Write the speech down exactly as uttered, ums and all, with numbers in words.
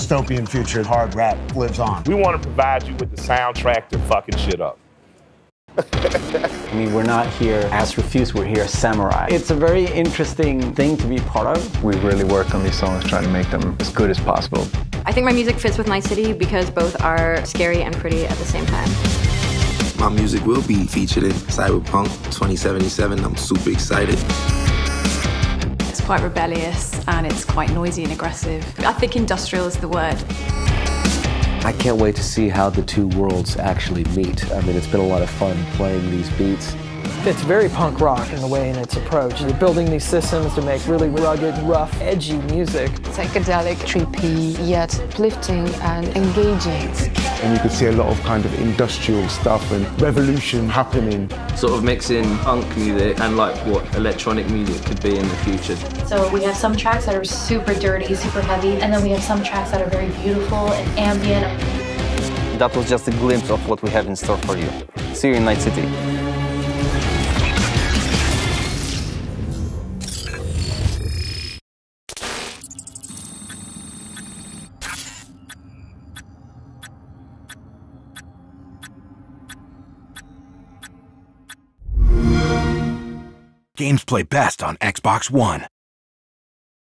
dystopian future, hard rap lives on. We want to provide you with the soundtrack to fucking shit up. I mean, we're not here as refused, we're here as samurai. It's a very interesting thing to be part of. We really work on these songs, trying to make them as good as possible. I think my music fits with my city because both are scary and pretty at the same time. My music will be featured in Cyberpunk twenty seventy-seven. I'm super excited. It's quite rebellious and it's quite noisy and aggressive. I think industrial is the word. I can't wait to see how the two worlds actually meet. I mean, it's been a lot of fun playing these beats. It's very punk rock in the way in its approach. They're building these systems to make really rugged, rough, edgy music. Psychedelic, trippy, yet uplifting and engaging. And you could see a lot of kind of industrial stuff and revolution happening. Sort of mixing punk music and like what electronic music could be in the future. So we have some tracks that are super dirty, super heavy, and then we have some tracks that are very beautiful and ambient. That was just a glimpse of what we have in store for you. See you in Night City. Games play best on Xbox One.